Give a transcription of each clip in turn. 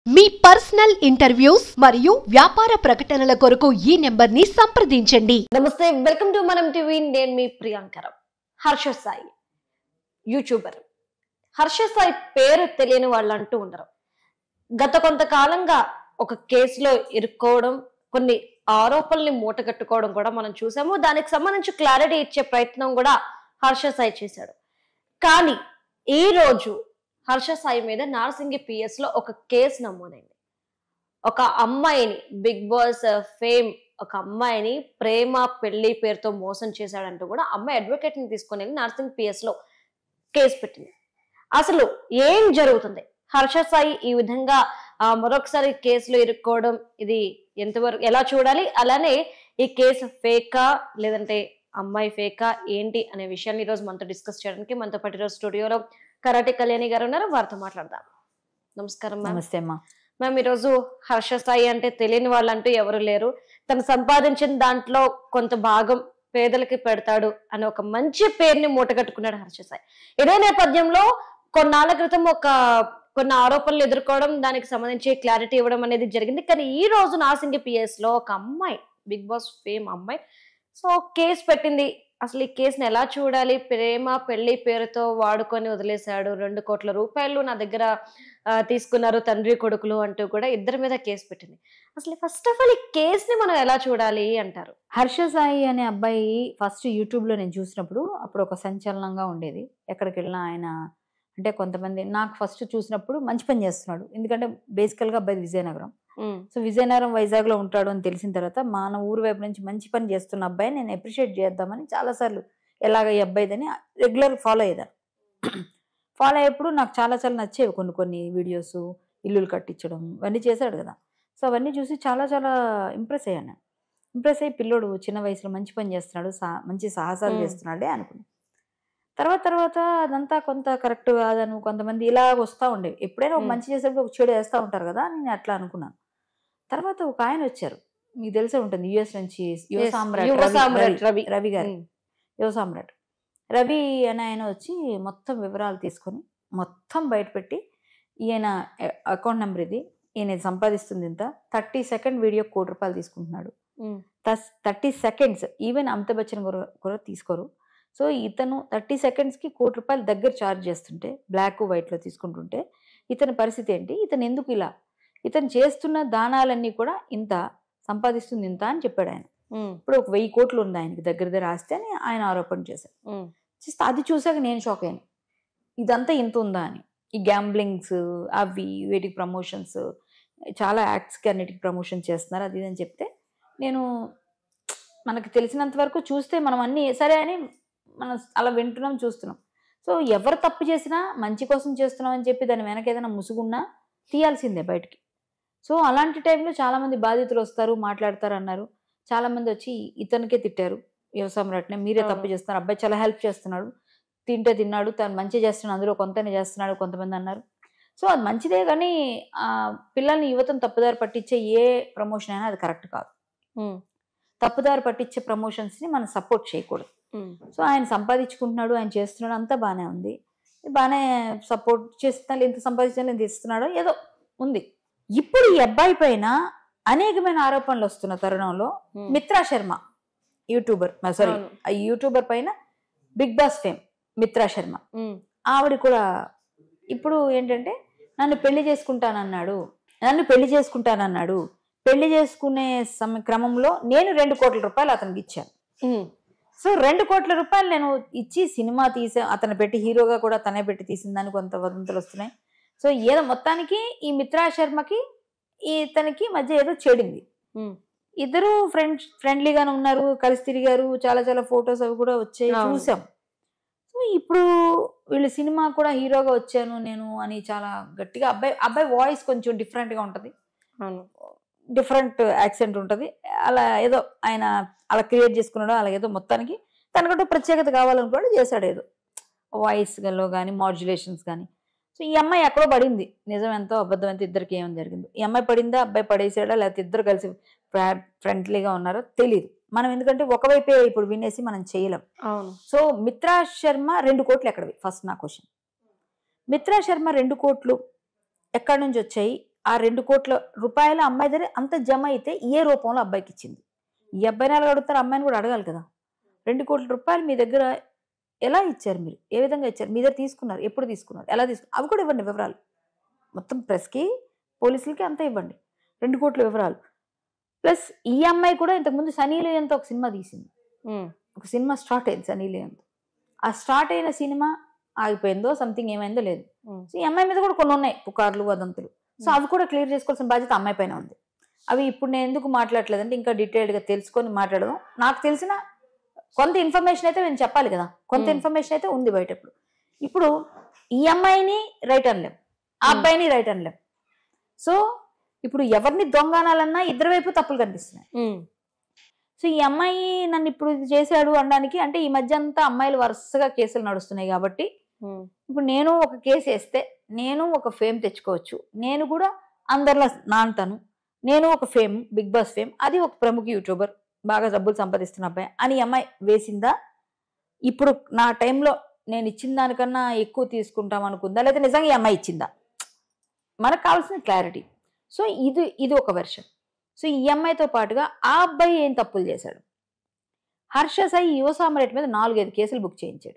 మీ personal interviews మరియు వ్యాపార ప్రకటనల కొరకు ఈ నెంబర్ ని సంప్రదించండి. నమస్తే, వెల్కమ్ టు మనం టీవీ. నేను మీ ప్రియాంకర. హర్ష సాయి యూట్యూబర్. హర్ష సాయి పేరు తెలియని వాళ్ళు అంటూ ఉండరు. గత కొంతకాలంగా ఒక కేసులో ఇరుక్కోవడం, కొన్ని ఆరోపణల్ని మూటగట్టుకోవడం కూడా మనం చూసాము. దానికి సంబంధించి క్లారిటీ ఇచ్చే ప్రయత్నం కూడా హర్ష సాయి చేశాడు. కానీ ఈ రోజు హర్ష సాయి మీద నార్సింగి పిఎస్ లో ఒక కేసు నమోదైంది. ఒక అమ్మాయిని, బిగ్ బాస్ ఫేమ్ ఒక అమ్మాయిని ప్రేమ పెళ్లి పేరుతో మోసం చేశాడంటూ కూడా అమ్మాయి అడ్వకేట్ ని తీసుకొని వెళ్ళి నార్సింగ్ పిఎస్ లో కేసు పెట్టింది. అసలు ఏం జరుగుతుంది? హర్ష సాయి ఈ విధంగా మరొకసారి కేసులో ఇరుక్కోవడం, ఇది ఎంతవరకు ఎలా చూడాలి? అలానే ఈ కేసు ఫేకా లేదంటే అమ్మాయి ఫేకా ఏంటి అనే విషయాన్ని ఈ రోజు మనతో డిస్కస్ చేయడానికి మనతో పాటు ఈరోజు స్టూడియోలో కరాటే కళ్యాణి గారు ఉన్నారు. వారితో మాట్లాడదాం. నమస్కారం మ్యామ్. నమస్తే అమ్మా. మ్యామ్, ఈరోజు హర్ష సాయి అంటే తెలియని వాళ్ళంటూ ఎవరు లేరు. తను సంపాదించిన దాంట్లో కొంత భాగం పేదలకి పెడతాడు అనే ఒక మంచి పేరుని మూటగట్టుకున్నాడు హర్ష సాయి. ఇదే నేపథ్యంలో కొన్నాళ్ళ క్రితం కొన్ని ఆరోపణలు ఎదుర్కోవడం, దానికి సంబంధించి క్లారిటీ ఇవ్వడం అనేది జరిగింది. కానీ ఈ రోజు నార్సింగి పిఎస్ లో ఒక అమ్మాయి, బిగ్ బాస్ ఫేమ్ అమ్మాయి కేసు పెట్టింది. అసలు ఈ కేసుని ఎలా చూడాలి? ప్రేమ పెళ్లి పేరుతో వాడుకొని వదిలేశాడు, 2 కోట్ల రూపాయలు నా దగ్గర తీసుకున్నారు తండ్రి కొడుకులు అంటూ కూడా ఇద్దరి మీద కేసు పెట్టింది. అసలు ఫస్ట్ ఆఫ్ ఆల్ ఈ కేసుని మనం ఎలా చూడాలి అంటారు? హర్ష సాయి అనే అబ్బాయి ఫస్ట్ యూట్యూబ్ లో నేను చూసినప్పుడు అప్పుడు ఒక సంచలనంగా ఉండేది. ఎక్కడికి వెళ్ళినా ఆయన అంటే కొంతమంది నాకు ఫస్ట్ చూసినప్పుడు మంచి పని చేస్తున్నాడు. ఎందుకంటే బేసికల్ గా అబ్బాయి విజయనగరం. సో విజయనగరం వైజాగ్ లో ఉంటాడు అని తెలిసిన తర్వాత మన ఊరు వైపు నుంచి మంచి పని చేస్తున్న అబ్బాయి నేను అప్రిషియేట్ చేద్దామని చాలాసార్లు ఎలాగ ఈ అబ్బాయిదని రెగ్యులర్ ఫాలో అయ్యేదాన్ని. ఫాలో అయ్యేప్పుడు నాకు చాలా నచ్చేవి కొన్ని వీడియోస్, ఇల్లులు కట్టించడం ఇవన్నీ చేశాడు కదా. సో అవన్నీ చూసి చాలా ఇంప్రెస్ అయ్యాను. ఇంప్రెస్ అయ్యి పిల్లోడు చిన్న వయసులో మంచి పని చేస్తున్నాడు, మంచి సాహసాలు చేస్తున్నాడే అనుకున్నాను. తర్వాత అదంతా కొంత కరెక్ట్ కాదని కొంతమంది ఇలా వస్తూ ఉండేవి. ఎప్పుడైనా ఒక మంచి చేసేప్పుడు ఒక చెడు వేస్తూ ఉంటారు కదా, నేను అట్లా అనుకున్నాను. తర్వాత ఒక ఆయన వచ్చారు, మీకు తెలిసే ఉంటుంది, యుఎస్ నుంచి యువ సామ్రాట్ రవి గారు. యువ సామ్రాట్ రవి అని ఆయన వచ్చి మొత్తం వివరాలు తీసుకొని మొత్తం బయటపెట్టి, ఈయన అకౌంట్ నెంబర్ ఇది, ఈయన సంపాదిస్తుంది ఇంత, 30 సెకండ్ వీడియో ₹1 తీసుకుంటున్నాడు. 30 సెకండ్స్ ఈవెన్ అమితాబ్ బచ్చన్ కూడా తీసుకోరు. సో ఇతను 30 సెకండ్స్కి ₹1 దగ్గర ఛార్జ్ చేస్తుంటే, బ్లాక్ వైట్లో తీసుకుంటుంటే ఇతని పరిస్థితి ఏంటి? ఇతను ఎందుకు ఇలా, ఇతను చేస్తున్న దానాలన్నీ కూడా ఇంత సంపాదిస్తుంది ఇంత అని చెప్పాడు ఆయన. ఇప్పుడు ఒక 1000 కోట్లు ఉంది ఆయనకి దగ్గర ఆస్తి అని ఆయన ఆరోపణ చేశారు. అది చూసాక నేను షాక్ అయ్యాను, ఇదంతా ఇంత ఉందా అని. ఈ గ్యాంబ్లింగ్స్ అవి వీటికి ప్రమోషన్స్, చాలా యాక్ట్స్కి అన్నిటికి ప్రమోషన్ చేస్తున్నారు అది అని చెప్తే, నేను మనకు తెలిసినంత వరకు చూస్తే మనం అన్నీ సరే అని మనం అలా వింటున్నాం, చూస్తున్నాం. సో ఎవరు తప్పు చేసినా మంచి కోసం చేస్తున్నాం అని చెప్పి దాని వెనక ఏదైనా ముసుగున్నా తీయాల్సిందే బయటికి. సో అలాంటి టైంలో చాలామంది బాధితులు వస్తారు, మాట్లాడతారు అన్నారు. చాలామంది వచ్చి ఇతనికే తిట్టారు, యువ సామ్రాట్నే, మీరే తప్పు చేస్తున్నారు, అబ్బాయి చాలా హెల్ప్ చేస్తున్నాడు, తింటే తిన్నాడు, తను మంచిగా చేస్తున్నాడు, అందులో కొంతనే చేస్తున్నాడు కొంతమంది అన్నారు. సో అది మంచిదే, కానీ పిల్లల్ని యువతను తప్పుదారి పట్టించే ఏ ప్రమోషన్ అయినా అది కరెక్ట్ కాదు. తప్పుదారి పట్టించే ప్రమోషన్స్ని మనం సపోర్ట్ చేయకూడదు. సో ఆయన సంపాదించుకుంటున్నాడు, ఆయన చేస్తున్నాడు, అంతా బాగానే ఉంది, బాగానే సపోర్ట్ చేస్తున్నాడు, ఎంత సంపాదించాలి ఎంత ఇస్తున్నాడో ఏదో ఉంది. ఇప్పుడు ఈ అబ్బాయి పైన అనేకమైన ఆరోపణలు వస్తున్న తరుణంలో మిత్రా శర్మ యూట్యూబర్ పైన Bigg Boss fame Mitra Sharma ఆవిడ కూడా ఇప్పుడు ఏంటంటే నన్ను పెళ్లి చేసుకుంటానన్నాడు, పెళ్లి చేసుకునే క్రమంలో నేను ₹2 కోట్ల అతనికి ఇచ్చాను. సో ₹2 కోట్ల నేను ఇచ్చి సినిమా అతను పెట్టి హీరోగా కూడా తనే పెట్టి తీసిన దానికి కొంత వదంతులు వస్తున్నాయి. సో ఏదో మొత్తానికి ఈ మిత్రా శర్మకి ఇతనికి మధ్య ఏదో చెడింది. ఇద్దరు ఫ్రెండ్లీగానే ఉన్నారు, కలిసి తిరిగారు, చాలా ఫొటోస్ అవి కూడా వచ్చాయి, చూసాం. సో ఇప్పుడు వీళ్ళు సినిమా కూడా హీరోగా వచ్చాను నేను అని చాలా గట్టిగా, అబ్బాయి వాయిస్ కొంచెం డిఫరెంట్గా ఉంటుంది, డిఫరెంట్ యాక్సెంట్ ఉంటుంది, అలా ఏదో ఆయన అలా క్రియేట్ చేసుకున్నాడు. అలాగేదో మొత్తానికి తనకంటూ ప్రత్యేకత కావాలనుకోండి చేశాడు, ఏదో వాయిస్లో కానీ మాడ్యులేషన్స్ కానీ. సో ఈ అమ్మాయి ఎక్కడో పడింది, నిజం ఎంతో అబద్ధం ఎంతో ఇద్దరికి ఏమని జరిగిందో. ఈ అమ్మాయి పడిందా, అబ్బాయి పడేసాడా, లేకపోతే ఇద్దరు కలిసి ఫ్రెండ్లీగా ఉన్నారో తెలియదు మనం, ఎందుకంటే ఒకవైపే ఇప్పుడు వినేసి మనం చేయలేం. సో మిత్రా శర్మ 2 కోట్లు ఎక్కడవి? ఫస్ట్ నా క్వశ్చన్. మిత్రా శర్మ 2 కోట్లు ఎక్కడి నుంచి వచ్చాయి? ఆ 2 కోట్ల రూపాయల అమ్మాయి దగ్గర అంత జమ అయితే ఏ రూపంలో అబ్బాయికి ఇచ్చింది? ఈ అబ్బాయిని ఎలా అడుగుతారు, అమ్మాయిని కూడా అడగాలి కదా. 2 కోట్ల రూపాయలు మీ దగ్గర ఎలా ఇచ్చారు, మీరు ఏ విధంగా ఇచ్చారు, మీ దగ్గర తీసుకున్నారు, ఎప్పుడు తీసుకున్నారు, ఎలా తీసుకున్నారు, అవి కూడా ఇవ్వండి వివరాలు. మొత్తం ప్రెస్కి పోలీసులకి అంతా ఇవ్వండి 2 కోట్ల వివరాలు. ప్లస్ ఈ అమ్మాయి కూడా ఇంతకుముందు సనీ లియోన్తో ఒక సినిమా తీసింది. ఒక సినిమా స్టార్ట్ అయింది సనీ లియోన్తో. ఆ స్టార్ట్ అయిన సినిమా ఆగిపోయిందో సంథింగ్ ఏమైందో లేదు. సో ఈ అమ్మాయి మీద కూడా కొన్ని ఉన్నాయి పుకార్లు వదంతులు. సో అవి కూడా క్లియర్ చేసుకోవాల్సిన బాధ్యత అమ్మాయి పైన ఉంది. అవి ఇప్పుడు నేను ఎందుకు మాట్లాడలేదంటే ఇంకా డీటెయిల్డ్గా తెలుసుకొని మాట్లాడదాం. నాకు తెలిసిన కొంత ఇన్ఫర్మేషన్ అయితే నేను చెప్పాలి కదా, కొంత ఇన్ఫర్మేషన్ అయితే ఉంది బయట. ఇప్పుడు ఈ అమ్మాయిని రైట్ అనలేం, ఆ అబ్బాయిని రైట్ అనలేం. సో ఇప్పుడు ఎవరిని దొంగనాలన్నా ఇద్దరు వైపు తప్పులు కనిపిస్తున్నాయి. సో ఈ అమ్మాయి నన్ను ఇప్పుడు ఇది చేశాడు అనడానికి అంటే ఈ మధ్య అంతా అమ్మాయిలు వరుసగా కేసులు నడుస్తున్నాయి కాబట్టి ఇప్పుడు నేను ఒక కేసు వేస్తే నేను ఒక ఫేమ్ తెచ్చుకోవచ్చు, నేను కూడా అందరిలో నానుతాను, నేను ఒక ఫేమ్, బిగ్ బాస్ ఫేమ్, అది ఒక ప్రముఖ యూట్యూబర్, బాగా డబ్బులు సంపాదిస్తున్న అబ్బాయి అని అమ్మాయి వేసిందా? ఇప్పుడు నా టైంలో నేను ఇచ్చిన దానికన్నా ఎక్కువ తీసుకుంటాం అనుకుందా, లేదా నిజంగా ఈ అమ్మాయి ఇచ్చిందా? మనకు కావాల్సిన క్లారిటీ. సో ఇది ఒక వెర్షన్. సో ఈ అమ్మాయితో పాటుగా ఆ అబ్బాయి ఏం తప్పులు చేశాడు? హర్ష సాయి యువ సామ్రాట్ మీద 4-5 కేసులు బుక్ చేయించాడు.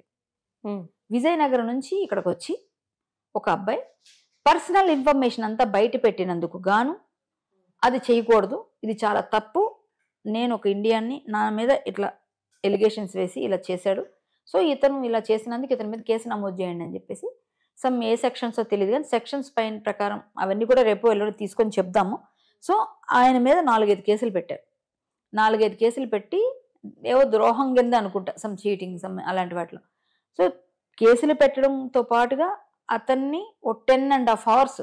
విజయనగరం నుంచి ఇక్కడికి వచ్చి ఒక అబ్బాయి పర్సనల్ ఇన్ఫర్మేషన్ అంతా బయట పెట్టినందుకు గాను అది చేయకూడదు, ఇది చాలా తప్పు, నేను ఒక ఇండియన్ని, నా మీద ఇట్లా ఎలిగేషన్స్ వేసి ఇలా చేశాడు, సో ఇతను ఇలా చేసినందుకు ఇతని మీద కేసు నమోదు చేయండి అని చెప్పేసి ఏ సెక్షన్సో తెలియదు కానీ సెక్షన్స్ పైన ప్రకారం అవన్నీ కూడా రేపు ఎల్లుండి తీసుకొని చెప్దాము. సో ఆయన మీద 4-5 కేసులు పెట్టారు. 4-5 కేసులు పెట్టి ఏవో ద్రోహం కింద అనుకుంటా, చీటింగ్ అలాంటి వాటిలో. సో కేసులు పెట్టడంతో పాటుగా అతన్ని 10.5 hours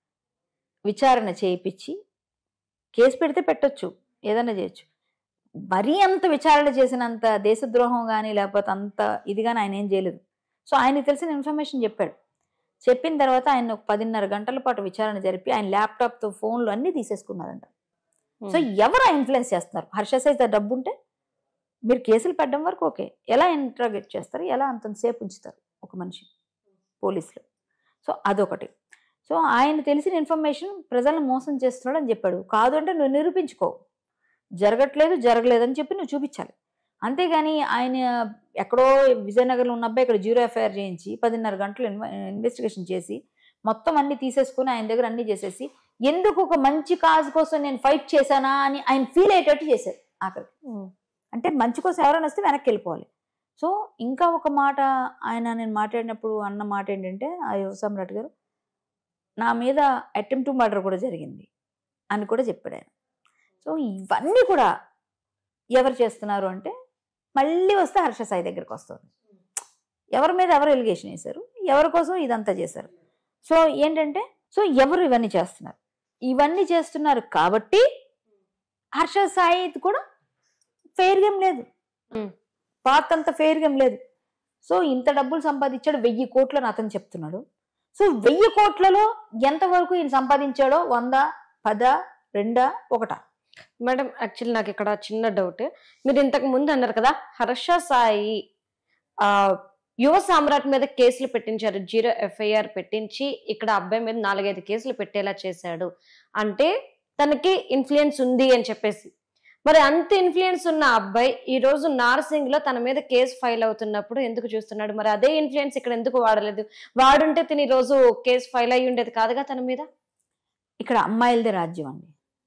విచారణ చేయించి కేసు పెడితే పెట్టొచ్చు, ఏదైనా చేయొచ్చు. మరీ అంత విచారణ చేసినంత దేశద్రోహం కానీ లేకపోతే అంత ఇది కానీ ఆయన ఏం చేయలేదు. సో ఆయనకి తెలిసిన ఇన్ఫర్మేషన్ చెప్పాడు. చెప్పిన తర్వాత ఆయన ఒక 10.5 గంటల పాటు విచారణ జరిపి ఆయన ల్యాప్టాప్తో ఫోన్లు అన్నీ తీసేసుకున్నారంట. సో ఎవరు ఇన్ఫ్లుయెన్స్ చేస్తున్నారు? హర్ష సాయి డబ్బు ఉంటే మీరు కేసులు పెట్టడం వరకు ఓకే, ఎలా ఇంట్రాగేట్ చేస్తారు, ఎలా అంతసేపు ఉంచుతారు ఒక మనిషి పోలీసులు? సో అదొకటి. సో ఆయన తెలిసిన ఇన్ఫర్మేషన్ ప్రజలను మోసం చేస్తున్నాడు అని చెప్పాడు. కాదు అంటే నువ్వు నిరూపించుకో, జరగలేదు అని చెప్పి నువ్వు చూపించాలి. అంతేగాని ఆయన ఎక్కడో విజయనగరంలో ఉన్న అబ్బాయి ఇక్కడ 0 FIR చేయించి 10.5 గంటలు ఇన్వెస్టిగేషన్ చేసి మొత్తం అన్ని తీసేసుకుని ఆయన దగ్గర అన్ని చేసేసి ఎందుకు ఒక మంచి కాజ్ కోసం నేను ఫైట్ చేశానా అని ఆయన ఫీల్ అయ్యేటట్టు చేశారు ఆఖరికి. అంటే మంచి కోసం ఎవరైనా వస్తే వెనక్కి వెళ్ళిపోవాలి. సో ఇంకా ఒక మాట ఆయన నేను మాట్లాడినప్పుడు అన్న మాట ఏంటంటే ఆ యువ సమ్రాట్ గారు నా మీద అటెంప్ట్ టు మర్డర్ కూడా జరిగింది అని కూడా చెప్పాడు ఆయన. సో ఇవన్నీ కూడా ఎవరు చేస్తున్నారు అంటే మళ్ళీ వస్తే హర్ష సాయి దగ్గరికి వస్తుంది. ఎవరి మీద ఎవరు ఎలిగేషన్ వేశారు, ఎవరి కోసం ఇదంతా చేశారు. సో ఏంటంటే ఎవరు ఇవన్నీ చేస్తున్నారు, ఇవన్నీ చేస్తున్నారు కాబట్టి హర్ష సాయి కూడా ఫెయిర్ గేమ్ లేదు, పాత అంత ఫెయిర్ గేమ్ లేదు. సో ఇంత డబ్బులు సంపాదించాడు, 1000 కోట్లని అతను చెప్తున్నాడు. సో 1000 కోట్లలో ఎంతవరకు ఈయన సంపాదించాడో 100, 10, 2, 1? మేడం యాక్చువల్లీ నాకు ఇక్కడ చిన్న డౌట్. మీరు ఇంతకు ముందు అన్నారు కదా హర్ష సాయి యువ సామ్రాట్ మీద కేసులు పెట్టించారు, 0 FIR పెట్టించి ఇక్కడ అబ్బాయి మీద 4-5 కేసులు పెట్టేలా చేశాడు అంటే తనకి ఇన్ఫ్లుయెన్స్ ఉంది అని చెప్పేసి. మరి అంత ఇన్ఫ్లుయెన్స్ ఉన్న అబ్బాయి ఈ రోజు నార్సింగ్ లో తన మీద కేసు ఫైల్ అవుతున్నప్పుడు ఎందుకు చూస్తున్నాడు? మరి అదే ఇన్ఫ్లుయెన్స్ ఇక్కడ ఎందుకు వాడలేదు? వాడుంటే తిని రోజు కేసు ఫైల్ అయ్యి ఉండేది కాదుగా తన మీద. ఇక్కడ అమ్మాయిలదే రాజ్యం అండి.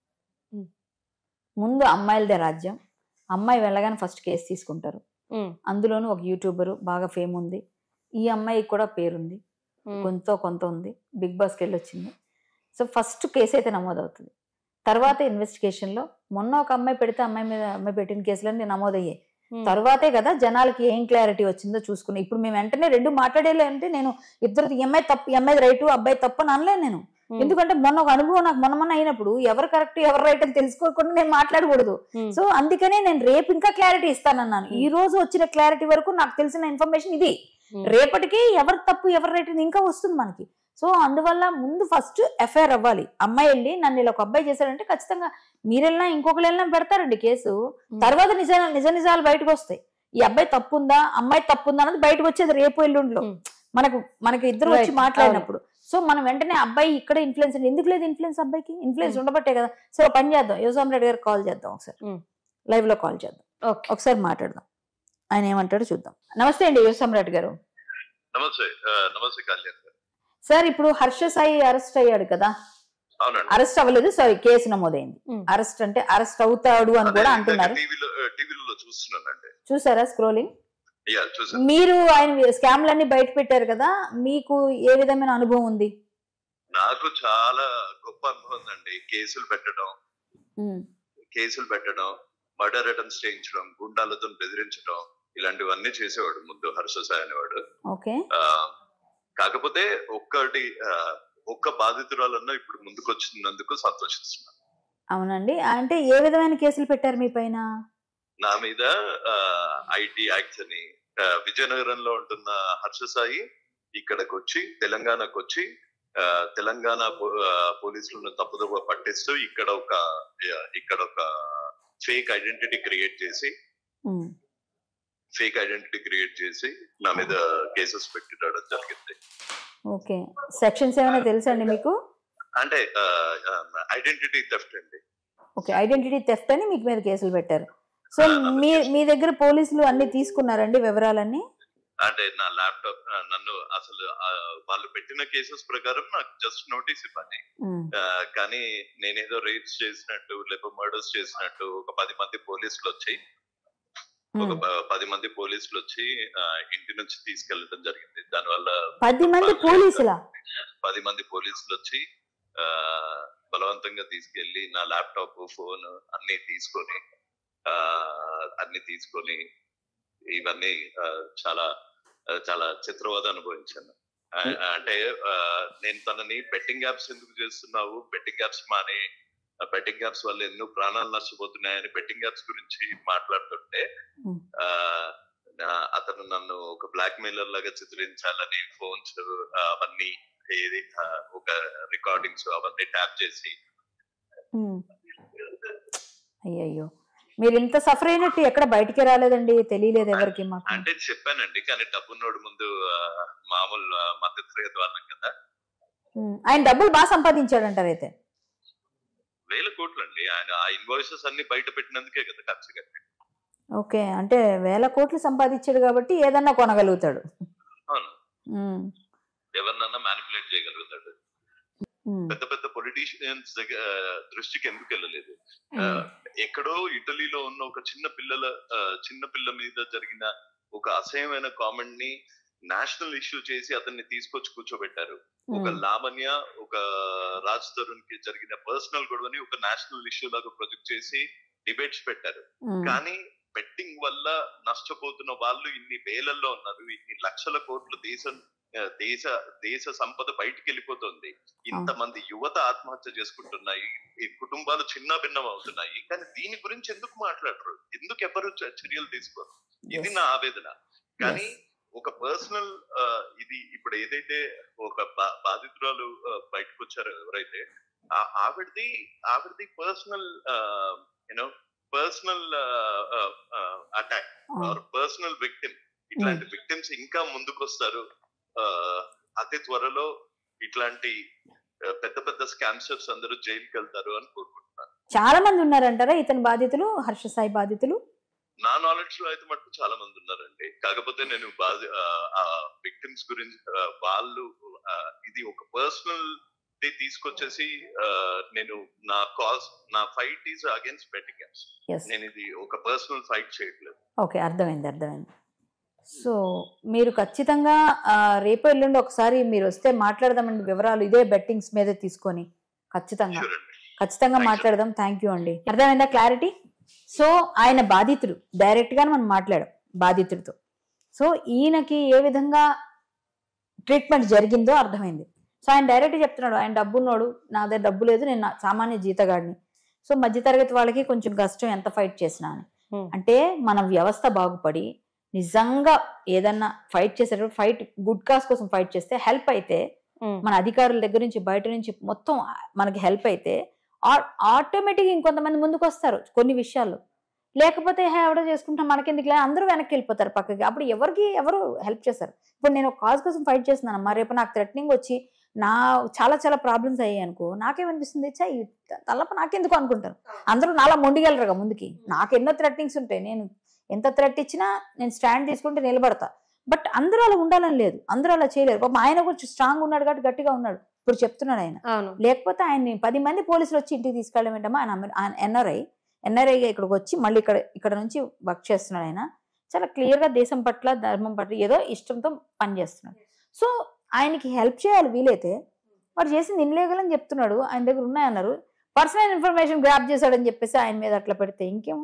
ముందు అమ్మాయిలదే రాజ్యం. అమ్మాయి వెళ్ళగానే ఫస్ట్ కేసు తీసుకుంటారు. అందులోనూ ఒక యూట్యూబర్ బాగా ఫేమ్ ఉంది, ఈ అమ్మాయికి కూడా పేరుంది, కొంత ఉంది, బిగ్ బాస్కి వెళ్ళి వచ్చింది. సో ఫస్ట్ కేసు అయితే నమోదవుతుంది. తర్వాత ఇన్వెస్టిగేషన్లో మొన్న ఒక అమ్మాయి పెడితే అమ్మాయి పెట్టిన కేసులన్నీ నమోదయ్యాయి. తర్వాతే కదా జనాలకి ఏం క్లారిటీ వచ్చిందో చూసుకుని ఇప్పుడు మేము వెంటనే 2 మాట్లాడేలా అంటే నేను ఇద్దరు ఈ అమ్మాయి తప్పు, ఈ అమ్మాయి రైటు, అబ్బాయి తప్పు అని అనలేను నేను. ఎందుకంటే మొన్న ఒక అనుభవం నాకు మొన్న అయినప్పుడు ఎవరు కరెక్ట్ ఎవరు రైట్ అని తెలుసుకోకుండా నేను మాట్లాడకూడదు. సో అందుకనే నేను రేపు ఇంకా క్లారిటీ ఇస్తానన్నాను. ఈ రోజు వచ్చిన క్లారిటీ వరకు నాకు తెలిసిన ఇన్ఫర్మేషన్ ఇది. రేపటికి ఎవరు తప్పు ఎవరు రైట్ ఇంకా వస్తుంది మనకి. సో అందువల్ల ముందు ఫస్ట్ FIR అవ్వాలి. అమ్మాయి వెళ్ళి నన్ను ఇలా ఒక అబ్బాయి చేశాడంటే ఖచ్చితంగా మీరు వెళ్ళినా ఇంకొకరు వెళ్ళినా పెడతారండి కేసు. తర్వాత నిజాలు బయటకు వస్తాయి. ఈ అబ్బాయి తప్పుందా అమ్మాయి తప్పుందా అన్నది బయటకు వచ్చేది రేపు ఎల్లుండిలో మనకి ఇద్దరు వచ్చి మాట్లాడినప్పుడు. సో మనం వెంటనే అబ్బాయి ఇక్కడ ఇన్ఫ్లుయెన్స్ అంటే ఎందుకు లేదు ఇన్ఫ్లుయెన్స్ అబ్బాయికి ఇన్ఫ్లుయెన్స్ ఉండబట్టే కదా. సరే పని చేద్దాం, యోసామ్ రెడ్డి గారికి కాల్ చేద్దాం, ఒకసారి లైవ్ లో కాల్ చేద్దాం, ఒకసారి మాట్లాడదాం, ఆయన ఏమంటాడో చూద్దాం. నమస్తే అండి యోసామ్ రెడ్డి గారు. నమస్తే కళ్యాణ్ గారు. సార్ ఇప్పుడు హర్ష సాయి అరెస్ట్ అయ్యాడు కదా, అరెస్ట్ అవ్వలేదు, సారీ కేసు నమోదైంది. అరెస్ట్ అంటే అరెస్ట్ అవుతాడు అని కూడా అంటున్నారు. చూసారా స్క్రోలింగ్? మీరు ఆయన స్కామ్లన్నీ బయట పెట్టారు కదా, మీకు ఏ విధమైన అనుభవం ఉంది? నాకు చాలా గొప్ప అనుభవం ఉందండి. కేసులు పెట్టడం, మర్డర్ అటెంప్ట్స్ చేయించడం, గుండాలతో బెదిరించడం, ఇలాంటివన్నీ చేసేవాడు ముందు హర్ష సాయి అనేవాడు. కాకపోతే ఒక్క బాధితురాలన్నా ఇప్పుడు ముందుకు వచ్చినందుకు సంతోషిస్తున్నాను. అవునండి, అంటే ఏ విధమైన కేసులు పెట్టారు మీ పైన? నా మీద ఐటీ యాక్ట్స్ అని, విజయనగరంలో ఉంటున్న హర్ష సాయి ఇక్కడికి వచ్చి తెలంగాణకు వచ్చి తెలంగాణ పోలీసులను తప్పుదోవ పట్టిస్తూ ఇక్కడ ఒక ఫేక్ ఐడెంటిటీ క్రియేట్ చేసి నా మీద కేసెస్ పెట్టడం జరిగింది. ఓకే, సెక్షన్స్ ఏమైనా తెలుసా అండి మీకు? అంటే ఐడెంటిటీ థెఫ్ట్ అండి. ఓకే, ఐడెంటిటీ థెఫ్ట్ అని మీకు మీద కేసులు పెట్టారు. సో మీ దగ్గర పోలీసులు అన్ని తీసుకున్నారండి వివరాలన్నీ? అంటే నా ల్యాప్టాప్, నన్ను అసలు వాళ్ళు పెట్టిన కేసెస్ ప్రకారం నాకు జస్ట్ నోటీస్ ఇవ్వాలి, కానీ నేనేదో రేప్స్ చేసినట్టు లేకపోతే మర్డర్స్ చేసినట్టు ఒక 10 మంది పోలీసులు వచ్చి ఇంటి నుంచి తీసుకెళ్లడం జరిగింది. దానివల్ల 10 మంది పోలీసులు వచ్చి బలవంతంగా తీసుకెళ్లి నా ల్యాప్టాప్, ఫోన్ అన్ని తీసుకొని ఇవన్నీ చాలా చాలా చిత్రవద అనుభవించాను. అంటే నేను తనని బెట్టింగ్ యాప్స్ ఎందుకు చేస్తున్నావు, బెట్టింగ్ యాప్స్ మాని, బెట్టింగ్ యాప్స్ వల్ల ఎన్నో ప్రాణాలు నష్టపోతున్నాయని బెట్టింగ్ యాప్స్ గురించి మాట్లాడుతుంటే అతను నన్ను ఒక బ్లాక్ మెయిలర్ లాగా చిత్రించాలని ఫోన్స్ అవన్నీ ఒక రికార్డింగ్స్ అవన్నీ ట్యాప్ చేసి. అయ్యో, మీరు ఇంత సఫర్ అయినట్టు ఎక్కడ బయటికి రాలేదండి, తెలియలేదు ఎవరికి? అంటే చెప్పానండి, కానీ డబ్బున్నోడు ముందు మామూలు మధ్యతరగతి వాళ్ళం కదా. ఆయన డబ్బులు బాగా సంపాదించాడంటారు అయితే? 1000 కోట్లు అండి. ఆయన ఆ ఇన్వాయిసెస్ అన్ని బయట పెట్టినందుకే కదా ఖర్చు కట్టి. ఓకే, అంటే 1000 కోట్లు సంపాదించాడు కాబట్టి ఏదన్నా కొనగలుగుతాడు. అవును, ఎవరినన్నా మ్యానిపులేట్ చేయగలుగుతాడు. పెద్ద పెద్ద పొలిటీషియన్స్ దృష్టికి ఎందుకు వెళ్ళలేదు? ఎక్కడో ఇటలీలో ఉన్న ఒక చిన్న పిల్ల మీద జరిగిన ఒక అసహ్యమైన కామెంట్ ని నేషనల్ ఇష్యూ చేసి అతన్ని తీసుకొచ్చి కూర్చోబెట్టారు. ఒక లావణ్య, ఒక రాజ్ తరుణ్ కి జరిగిన పర్సనల్ గొడవని ఒక నేషనల్ ఇష్యూ లాగా ప్రొజెక్ట్ చేసి డిబేట్స్ పెట్టారు. కానీ బెట్టింగ్ వల్ల నష్టపోతున్న వాళ్ళు ఇన్ని వేలల్లో ఉన్నారు, ఇన్ని లక్షల కోట్లు దేశ సంపద బయటికి వెళ్ళిపోతుంది, ఇంతమంది యువత ఆత్మహత్య చేసుకుంటున్నాయి, ఈ కుటుంబాలు చిన్న భిన్నం అవుతున్నాయి, కానీ దీని గురించి ఎందుకు మాట్లాడరు, ఎందుకు ఎవరు చర్యలు తీసుకోరు? ఇది నా ఆవేదన. కానీ ఒక పర్సనల్ ఇది ఇప్పుడు ఏదైతే ఒక బాధితురాలు బయటకు వచ్చారో ఎవరైతే, ఆవిడది personal attack or personal victim. ఇట్లాంటి విక్టిమ్స్ ఇంకా ముందుకు వస్తారు. అతి త్వరలో ఇట్లాంటి పెద్ద పెద్ద స్కామ్సర్స్ అందరూ జైలుకి వెళ్తారు అని కోరుకుంటున్నాను. చాలా మంది ఉన్నారంటారా ఇతని బాధితులు, హర్ష సాయి బాధితులు? నా నాలెడ్జ్ లో అయితే మటుకు చాలా మంది ఉన్నారండి. కాకపోతే నేను విక్టిమ్స్ గురించి వాళ్ళు ఇది ఒక పర్సనల్ తీసుకొచ్చేసి నేను నా fight is against betting apps. నేను ఇది ఒక పర్సనల్ ఫైట్ చేయట్లేదు. ఓకే, అర్థమైంది. సో మీరు ఖచ్చితంగా రేపు ఎల్లుండి ఒకసారి మీరు వస్తే మాట్లాడదామండి, వివరాలు ఇదే బెట్టింగ్స్ మీద తీసుకొని ఖచ్చితంగా మాట్లాడదాం. థ్యాంక్ యూ అండి. అర్థమైందా క్లారిటీ? సో ఆయన బాధితుడు, డైరెక్ట్ గా మనం మాట్లాడాం బాధితుడితో. సో ఈయనకి ఏ విధంగా ట్రీట్మెంట్ జరిగిందో అర్థమైంది. సో ఆయన డైరెక్ట్ చెప్తున్నాడు, ఆయన డబ్బున్నాడు, నా దగ్గర డబ్బు లేదు, నేను సామాన్య జీతగాడిని. సో మధ్యతరగతి వాళ్ళకి కొంచెం కష్టం ఎంత ఫైట్ చేసినా అని. అంటే మన వ్యవస్థ బాగుపడి నిజంగా ఏదన్నా ఫైట్ చేసేటప్పుడు ఫైట్ గుడ్ కాజ్ కోసం ఫైట్ చేస్తే హెల్ప్ అయితే, మన అధికారుల దగ్గర నుంచి బయట నుంచి మొత్తం మనకి హెల్ప్ అయితే ఆటోమేటిక్గా ఇంకొంతమంది ముందుకు వస్తారు కొన్ని విషయాల్లో. లేకపోతే ఎవడో చేసుకుంటాం మనకెందుకు, అందరూ వెనక్కి వెళ్ళిపోతారు పక్కకి. అప్పుడు ఎవరు హెల్ప్ చేస్తారు? ఇప్పుడు నేను ఒక కాజ్ కోసం ఫైట్ చేస్తున్నాను అమ్మా, రేపు నాకు థ్రెటనింగ్ వచ్చి చాలా చాలా ప్రాబ్లమ్స్ అయ్యాయి అనుకో, నాకేమనిపిస్తుంది తల్లప నాకెందుకు అనుకుంటాను. అందరూ నాలా మొండిగలరుగా ముందుకి. నాకు ఎన్నో థ్రెట్నింగ్స్ ఉంటాయి, నేను ఎంత థ్రెట్ ఇచ్చినా నేను స్టాండ్ తీసుకుంటే నిలబడతా. బట్ అందరూ అలా ఉండాలని లేదు, అందరూ అలా చేయలేరు. పాపం ఆయన కొంచెం స్ట్రాంగ్ ఉన్నాడు కాబట్టి గట్టిగా ఉన్నాడు, ఇప్పుడు చెప్తున్నాడు ఆయన. లేకపోతే ఆయన్ని 10 మంది పోలీసులు వచ్చి ఇంటికి తీసుకెళ్ళమేంటమ్మా. ఆయన ఎన్ఆర్ఐగా ఇక్కడికి వచ్చి మళ్ళీ ఇక్కడ నుంచి వర్క్ చేస్తున్నాడు. ఆయన చాలా క్లియర్ గా దేశం పట్ల ధర్మం పట్ల ఏదో ఇష్టంతో పనిచేస్తున్నాడు. సో ఆయనకి హెల్ప్ చేయాలి వీలైతే. వాడు చేసింది ఇన్లీగల్ అని చెప్తున్నాడు, ఆయన దగ్గర ఉన్నాయన్నారు. పర్సనల్ ఇన్ఫర్మేషన్ గ్రాప్ చేశాడని చెప్పేసి ఆయన మీద అట్లా పెడితే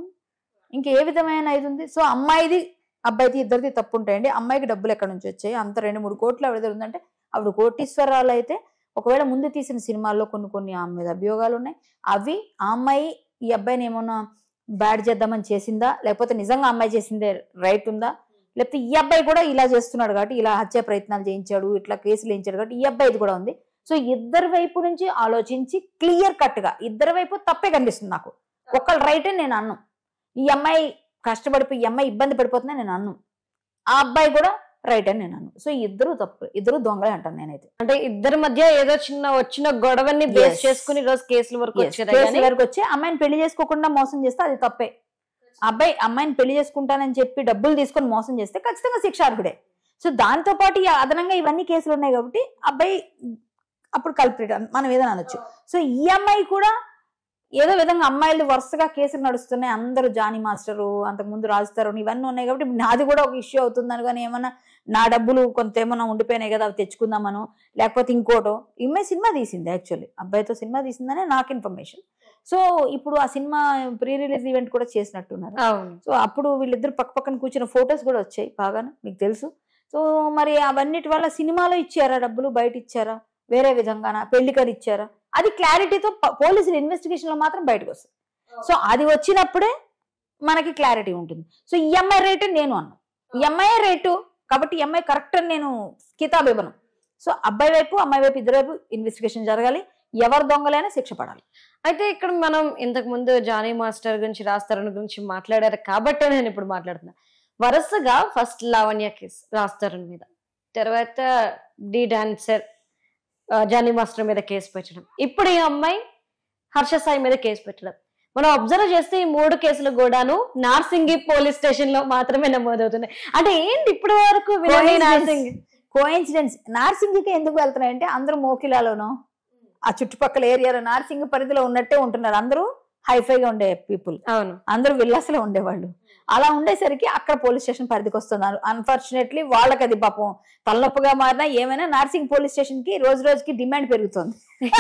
ఇంకే విధమైన ఇది ఉంది. సో అమ్మాయిది అబ్బాయిది ఇద్దరిది తప్పు ఉంటాయండి. అమ్మాయికి డబ్బులు ఎక్కడి నుంచి వచ్చాయి, అంత 2-3 కోట్లు ఆవిడ దగ్గర ఉందంటే ఆవిడ కోటీశ్వరాలు అయితే, ఒకవేళ ముందు తీసిన సినిమాల్లో కొన్ని ఆమె మీద అభియోగాలు ఉన్నాయి. అవి ఆ అమ్మాయి ఈ అబ్బాయిని ఏమన్నా బ్యాడ్ చేద్దామని చేసిందా, లేకపోతే నిజంగా అమ్మాయి చేసిందే రైట్ ఉందా, లేకపోతే ఈ అబ్బాయి కూడా ఇలా చేస్తున్నాడు కాబట్టి ఇలా హత్య ప్రయత్నాలు చేయించాడు, ఇట్లా కేసులు వేయించాడు కాబట్టి ఈ అబ్బాయిది కూడా ఉంది. సో ఇద్దరి వైపు నుంచి ఆలోచించి క్లియర్ కట్ గా ఇద్దరి వైపు తప్పే కనిపిస్తుంది నాకు. ఒకళ్ళు రైట్ అని నేను అన్ను, ఈ అమ్మాయి కష్టపడిపోయి ఈ అమ్మాయి ఇబ్బంది పడిపోతుందని నేను అన్ను, ఆ అబ్బాయి కూడా రైట్ అని నేను అన్ను. సో ఇద్దరు తప్పు, ఇద్దరు దొంగలే అంటాను నేనైతే. అంటే ఇద్దరి మధ్య ఏదో వచ్చిన గొడవని బేస్ చేసుకుని ఈరోజు కేసుల వరకు వచ్చి అమ్మాయిని పెళ్లి చేసుకోకుండా మోసం చేస్తే అది తప్పే. అబ్బాయి అమ్మాయిని పెళ్లి చేసుకుంటానని చెప్పి డబ్బులు తీసుకొని మోసం చేస్తే ఖచ్చితంగా శిక్షార్హుడే. సో దాంతో పాటు అదనంగా ఇవన్నీ కేసులు ఉన్నాయి కాబట్టి అబ్బాయి అప్పుడు కల్ప్రిట్ మనం ఏదైనా అనొచ్చు. సో ఈ అమ్మాయి కూడా ఏదో విధంగా అమ్మాయిలు వరుసగా కేసులు నడుస్తున్నాయి, అందరూ జానీ మాస్టరు అంతకుముందు రాజుతారు ఇవన్నీ ఉన్నాయి కాబట్టి నాది కూడా ఒక ఇష్యూ అవుతుందని, కానీ ఏమన్నా నా డబ్బులు కొంత ఏమన్నా ఉండిపోయినాయి కదా అవి తెచ్చుకుందామను, లేకపోతే ఇంకోటో. ఈమె సినిమా తీసింది, యాక్చువల్లీ అబ్బాయితో సినిమా తీసిందనే నాకు ఇన్ఫర్మేషన్. సో ఇప్పుడు ఆ సినిమా ప్రీ రిలీజ్ ఈవెంట్ కూడా చేసినట్టున్నారు. సో అప్పుడు వీళ్ళిద్దరు పక్కన కూర్చున్న ఫొటోస్ కూడా వచ్చాయి బాగా, మీకు తెలుసు. సో మరి అవన్నిటి వల్ల సినిమాలో ఇచ్చారా డబ్బులు, బయట ఇచ్చారా, వేరే విధంగానా, పెళ్లికని ఇచ్చారా, అది క్లారిటీతో పోలీసుల ఇన్వెస్టిగేషన్ లో మాత్రం బయటకు వస్తుంది. సో అది వచ్చినప్పుడే మనకి క్లారిటీ ఉంటుంది. సో ఈ అమ్మాయి రేటు నేను అన్నా, ఈ అమ్మాయి రేటు కాబట్టి ఈ అమ్మాయి కరెక్ట్ అని నేను కితాబ్ ఇవ్వను. సో అబ్బాయి వైపు అమ్మాయి వైపు ఇద్దరు వైపు ఇన్వెస్టిగేషన్ జరగాలి, ఎవరు దొంగలైనా శిక్ష పడాలి. అయితే ఇక్కడ మనం ఇంతకు ముందు జానీ మాస్టర్ గురించి రాజ్ గురించి మాట్లాడారు కాబట్టి నేను ఇప్పుడు మాట్లాడుతున్నా. వరుసగా ఫస్ట్ లావణ్య కేసు రాజ్ మీద, తర్వాత డి డాన్సర్ జానీ మాస్టర్ మీద కేసు పెట్టడం, ఇప్పుడు ఈ అమ్మాయి హర్ష సాయి మీద కేసు పెట్టడం. మనం అబ్జర్వ్ చేస్తే ఈ 3 కేసులు కూడాను నార్సింగి పోలీస్ స్టేషన్ లో మాత్రమే నమోదవుతున్నాయి. అంటే ఏంటి ఇప్పటి వరకు కోఇన్సిడెన్స్ నార్సింగికి ఎందుకు వెళ్తున్నాయంటే అందరూ మోకిలాలోనో ఆ చుట్టుపక్కల ఏరియాలో నార్సింగ్ పరిధిలో ఉన్నట్టే ఉంటున్నారు. అందరూ హైఫైగా ఉండే పీపుల్, అవును, అందరూ విల్లాస్లో ఉండేవాళ్ళు. అలా ఉండేసరికి అక్కడ పోలీస్ స్టేషన్ పరిధికి వస్తున్నారు. అన్ఫార్చునేట్లీ వాళ్ళకి అది పాపం తలనొప్పుగా మారినా ఏమైనా నార్సింగ్ పోలీస్ స్టేషన్ కి రోజు రోజుకి డిమాండ్ పెరుగుతుంది.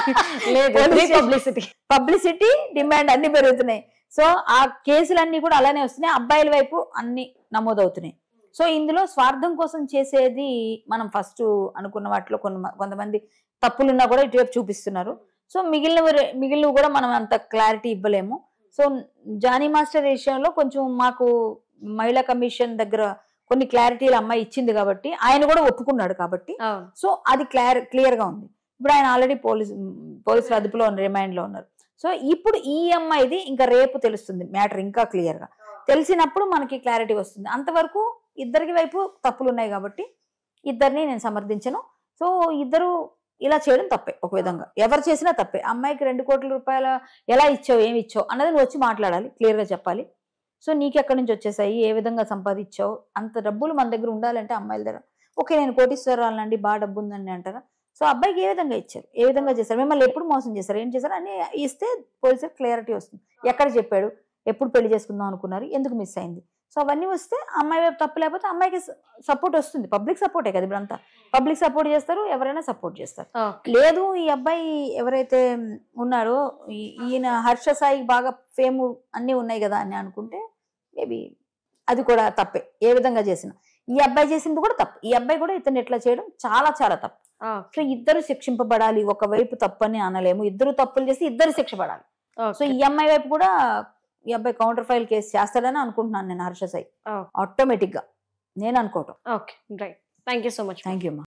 పబ్లిసిటీ డిమాండ్ అన్ని పెరుగుతున్నాయి. సో ఆ కేసులన్నీ కూడా అలానే వస్తున్నాయి, అబ్బాయిల వైపు అన్ని నమోదవుతున్నాయి. సో ఇందులో స్వార్థం కోసం చేసేది మనం ఫస్ట్ అనుకున్న వాటిలో కొంతమంది తప్పులున్నా కూడా ఇటువైపు చూపిస్తున్నారు. సో మిగిలినవి కూడా మనం అంత క్లారిటీ ఇవ్వలేము. సో జానీ మాస్టర్ విషయంలో కొంచెం మాకు మహిళా కమిషన్ దగ్గర కొన్ని క్లారిటీలు అమ్మాయి ఇచ్చింది కాబట్టి ఆయన కూడా ఒప్పుకున్నాడు కాబట్టి సో అది క్లియర్ గా ఉంది. ఇప్పుడు ఆయన ఆల్రెడీ పోలీసుల అదుపులో రిమాండ్ లో ఉన్నారు. సో ఇప్పుడు ఈ అమ్మాయిది ఇంకా రేపు తెలుస్తుంది మ్యాటర్, ఇంకా క్లియర్ గా తెలిసినప్పుడు మనకి క్లారిటీ వస్తుంది. అంతవరకు ఇద్దరికి వైపు తప్పులు ఉన్నాయి కాబట్టి ఇద్దరిని నేను సమర్థించను. సో ఇద్దరు ఇలా చేయడం తప్పే, ఒక విధంగా ఎవరు చేసినా తప్పే. అమ్మాయికి 2 కోట్ల రూపాయల ఎలా ఇచ్చావు, ఏమి ఇచ్చావు అన్నది నువ్వు వచ్చి మాట్లాడాలి, క్లియర్ గా చెప్పాలి. సో నీకెక్కడి నుంచి వచ్చేసాయి, ఏ విధంగా సంపాదించావు, అంత డబ్బులు మన దగ్గర ఉండాలంటే అమ్మాయిల దగ్గర. ఓకే నేను కోటీశ్వరాలండి బాగా డబ్బు ఉందండి అంటారా. సో అబ్బాయికి ఏ విధంగా ఇచ్చారు, ఏ విధంగా చేశారు, మిమ్మల్ని ఎప్పుడు మోసం చేశారు, ఏం చేశారు అని ఇస్తే పోలీసులకు క్లారిటీ వస్తుంది. ఎక్కడ చెప్పాడు, ఎప్పుడు పెళ్లి చేసుకుందాం అనుకున్నారు, ఎందుకు మిస్ అయింది. సో అవన్నీ వస్తే అమ్మాయి వైపు తప్పు లేకపోతే అమ్మాయికి సపోర్ట్ వస్తుంది. పబ్లిక్ సపోర్టే కదా ఇప్పుడంతా, పబ్లిక్ సపోర్ట్ చేస్తారు, ఎవరైనా సపోర్ట్ చేస్తారు. లేదు ఈ అబ్బాయి ఎవరైతే ఉన్నారో ఈయన హర్ష సాయి బాగా ఫేమ్ అన్నీ ఉన్నాయి కదా అని అనుకుంటే మేబీ అది కూడా తప్పే. ఏ విధంగా చేసినా ఈ అబ్బాయి చేసింది కూడా తప్పు, ఈ అబ్బాయి కూడా ఇతను ఎట్లా చేయడం చాలా చాలా తప్పు. సో ఇద్దరు శిక్షింపబడాలి, ఒకవైపు తప్పు అని అనలేము, ఇద్దరు తప్పులు చేసి ఇద్దరు శిక్ష పడాలి. సో ఈ అమ్మాయి వైపు కూడా ఈ అబ్బాయి కౌంటర్ ఫైల్ కేసు చేస్తాడని అనుకుంటున్నాను నేను, హర్ష సాయి ఆటోమేటిక్ గా నేను అనుకోవటం. Okay right, thank you so much. Thank you.